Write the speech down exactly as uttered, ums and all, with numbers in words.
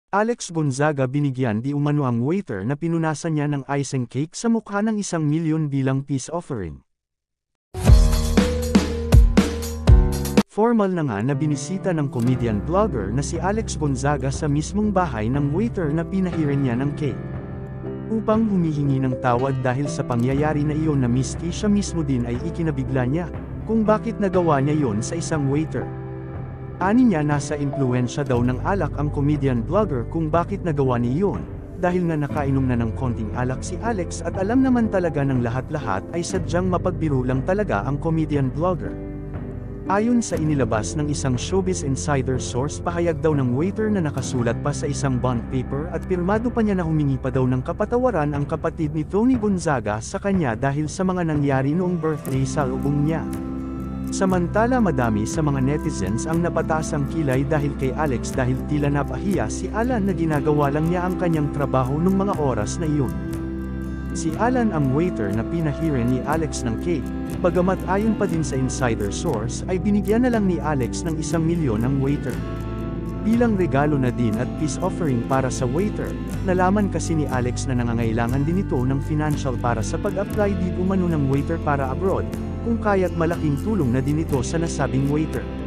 Alex Gonzaga binigyan di umano ang waiter na pinunasan niya ng icing cake sa mukha ng isang milyon bilang peace offering. Formal na nga na binisita ng comedian vlogger na si Alex Gonzaga sa mismong bahay ng waiter na pinahiran niya ng cake. Upang humihingi ng tawad dahil sa pangyayari na iyon na miski siya mismo din ay ikinabigla niya, kung bakit nagawa niya yon sa isang waiter. Ani niya nasa impluwensya daw ng alak ang comedian vlogger kung bakit nagawa niya yon, dahil nga nakainom na ng konting alak si Alex at alam naman talaga ng lahat-lahat ay sadyang mapagbiro lang talaga ang comedian vlogger. Ayon sa inilabas ng isang showbiz insider source, pahayag daw ng waiter na nakasulat pa sa isang bond paper at pirmado pa niya na humingi pa daw ng kapatawaran ang kapatid ni Tony Gonzaga sa kanya dahil sa mga nangyari noong birthday salubong niya. Samantala madami sa mga netizens ang napataas ang kilay dahil kay Alex dahil tila napahiya si Alan na ginagawa lang niya ang kanyang trabaho nung mga oras na iyon. Si Alan ang waiter na pinahiran ni Alex ng cake, bagamat ayon pa din sa insider source ay binigyan na lang ni Alex ng isang milyon ang waiter. Bilang regalo na din at peace offering para sa waiter, nalaman kasi ni Alex na nangangailangan din ito ng financial para sa pag-apply di umano ng waiter para abroad, kung kaya't malaking tulong na din ito sa nasabing waiter.